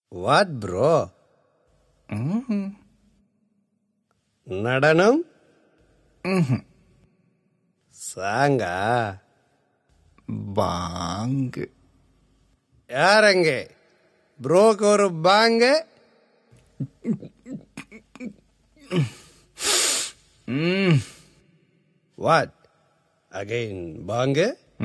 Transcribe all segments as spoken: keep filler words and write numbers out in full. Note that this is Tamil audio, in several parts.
What bro? Mm-hmm. நடனம் Mm-hmm. சாங்கா பாங்கு யாரங்க ப்ரோக்கு ஒரு பாங்கு mm. வாட் அகைன் பாங்கு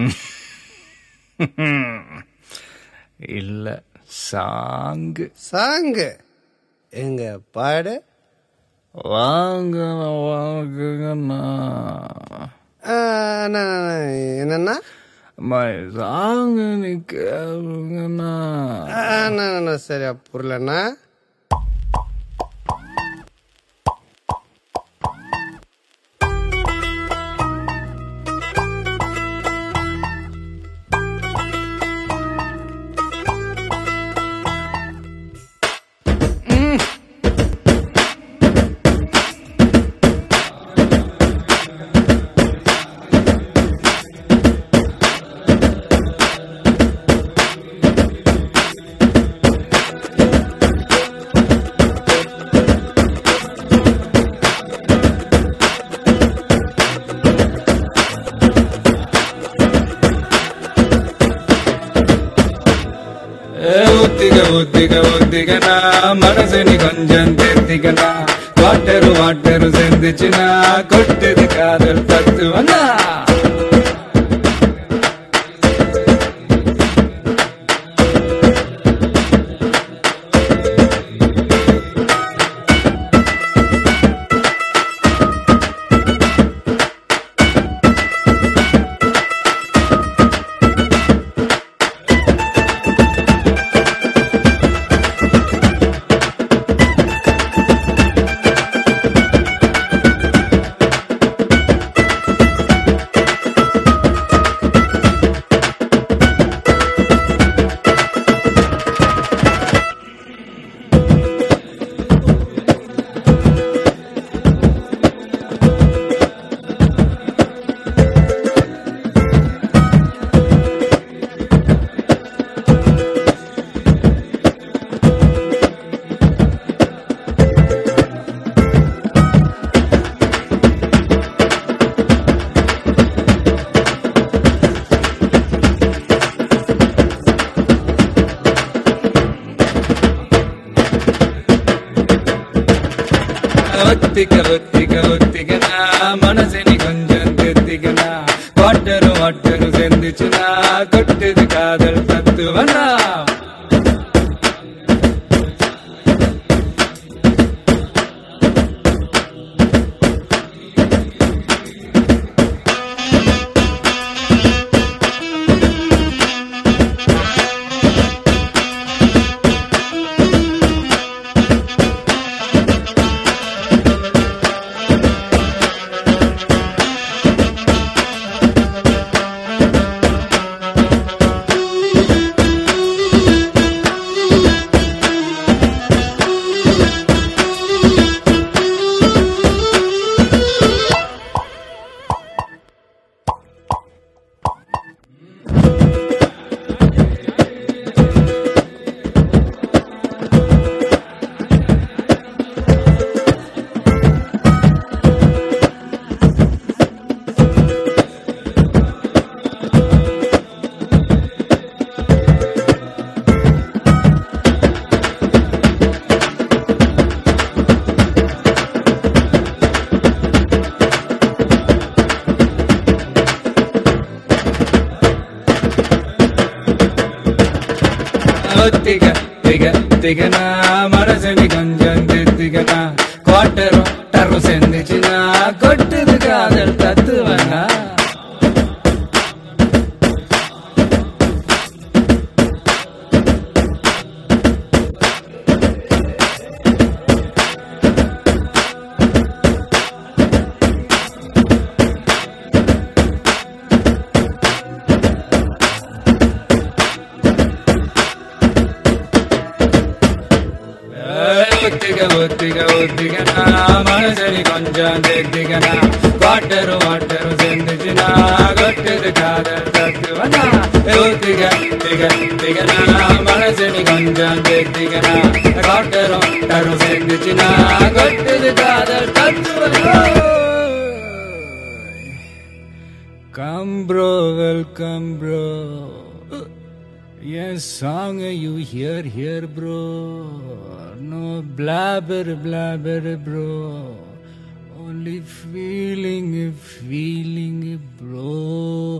இல்ல சாங்கு சாங்கு எங்க பாடு வாங்க வாங்குங்கண்ணா ஆ, அண்ணா, என்னண்ணா அம்மா சாங்கு நீ கேளுங்கண்ணா ஆ, அண்ணா, அண்ணா, சரியா புரியலண்ணா ஒத்திக ஒத்திக ஒத்திகனா மனசு நீ கொஞ்சம் தேர்த்திக்கனா வாட்டரு வாட்டரு சேர்ந்துச்சுனா கொட்டுது காதல் தத்துவனா ஒத்திக ஒத்திக ஒத்திகனா மனசு நீ கொஞ்சம் தேர்த்திக்கனா வாட்டரு வாட்டரு சேர்ந்துச்சுனா கொட்டுது காதல் தத்துவனா ஒத்திக திக திகனா மனசு நீ கொஞ்சம் தேர்த்திக்கனா வாட்டரு வாட்டரு சேர்ந்துச்சுனா கொட்டுது காதல் தத்துவனா ஒத்திக ஒத்திக ஒத்திகனா மனசு நீ கொஞ்சம் தேர்த்திக்கனா வாட்டரு வாட்டரு சேர்ந்துச்சுனா கொட்டுது காதல் தத்துவனா ஒத்திக திக திகனா மனசு நீ கொஞ்சம் தேர்த்திக்க திகனா காட்டரும் தரும் சேர்ந்துச்சுனா கொட்டுது காதல் தத்துவம். Come bro, welcome bro. Yes, song you hear here bro. No blabber blabber bro. Only feeling feeling bro.